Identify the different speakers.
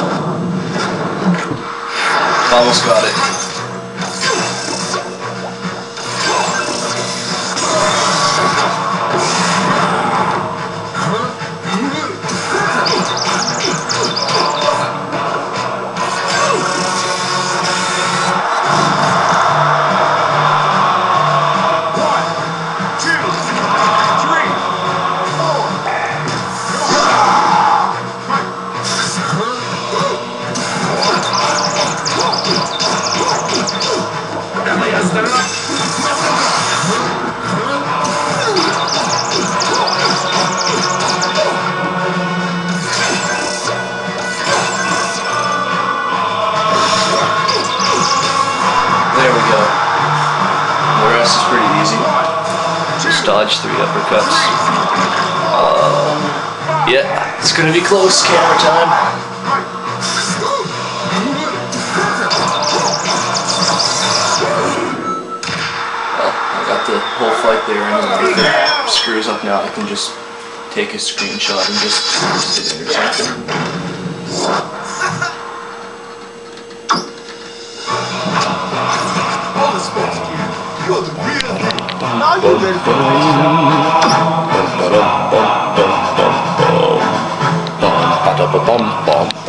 Speaker 1: Almost got it.
Speaker 2: There we go. The rest is pretty easy. Just dodge 3 uppercuts. Yeah, it's gonna be close. Camera time. Well, I got the whole fight there, and if it screws up now, I can just take a screenshot and just post it in or something.
Speaker 3: You're the real thing. Now you ready for the